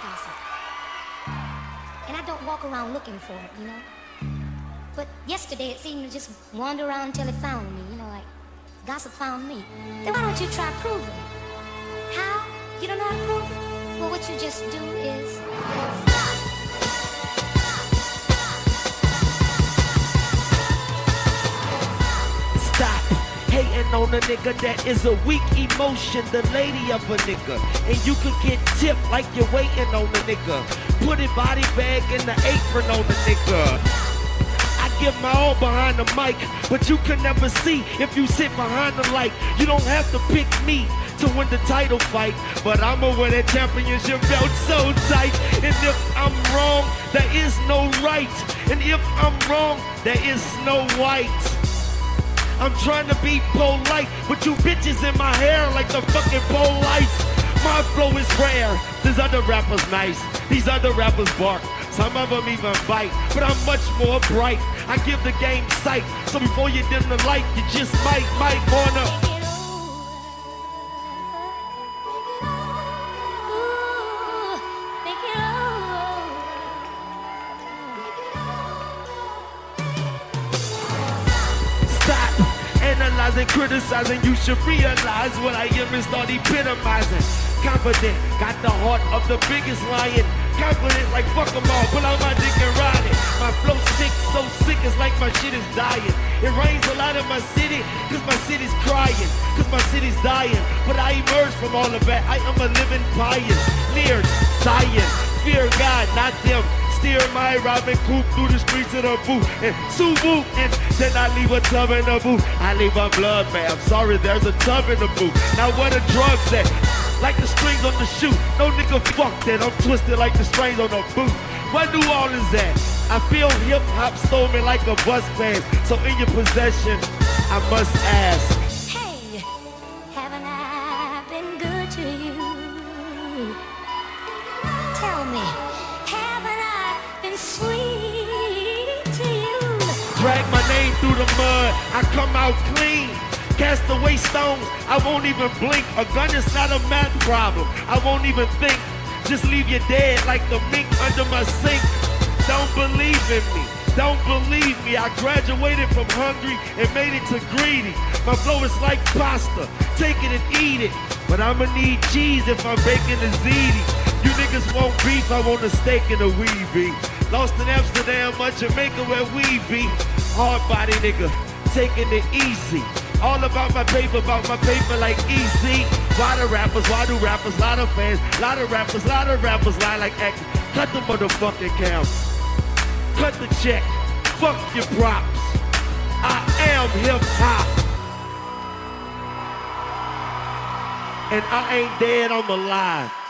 gossip. And I don't walk around looking for it, you know? But yesterday it seemed to just wander around until it found me, you know, like gossip found me. Then why don't you try proving it? How? You don't know how to prove it? Well, what you just do is stop hating on a nigga that is a weak emotion, the lady of a nigga. And you could get tipped like you're waiting on a nigga. Put a body bag in the apron on the nigga. I give my all behind the mic, but you can never see if you sit behind the light. You don't have to pick me to win the title fight, but I'ma wear that championship belt so tight. And if I'm wrong, there is no right. And if I'm wrong, there is no white. I'm trying to be polite, but you bitches in my hair like the fucking PO-LICE. My flow is rare, these other rappers nice, these other rappers bark, some of them even bite, but I'm much more bright. I give the game sight, so before you dim the light, you just might wanna analyzing, criticizing. You should realize what I am and start epitomizing. Confident, got the heart of the biggest lion. Confident like fuck them all, pull out my dick and ride it. My flow sick, so sick it's like my shit is dying. It rains a lot in my city, cause my city's crying, cause my city's dying. But I emerged from all of that, I am a living pioneer. Science, fear God, not them. Steer my Robin coupe through the streets of the boot and Subaru, and then I leave a tub in the boot. I leave a blood bath. Sorry, there's a tub in the boot. Now where the drugs at? Like the strings on the shoe. No nigga, fuck that. I'm twisted like the strings on the boot. Where New Orleans at? I feel hip hop stole me like a bus pass. So in your possession, I must ask. Hey, haven't I been good to you? Tell me. Sweet to you. Drag my name through the mud, I come out clean. Cast away stones, I won't even blink. A gun is not a math problem, I won't even think. Just leave you dead like the mink under my sink. Don't believe in me, don't believe me. I graduated from hungry and made it to greedy. My flow is like pasta, take it and eat it. But I'ma need cheese if I'm baking a ziti. You niggas want beef, I want a steak and a weeby. Lost in Amsterdam, but Jamaica where we be. Hard body nigga, taking it easy. All about my paper like easy. Why do rappers, lot of fans, lot of rappers lie like X. Cut the motherfucking count. Cut the check, fuck your props. I am hip hop. And I ain't dead, I'm alive.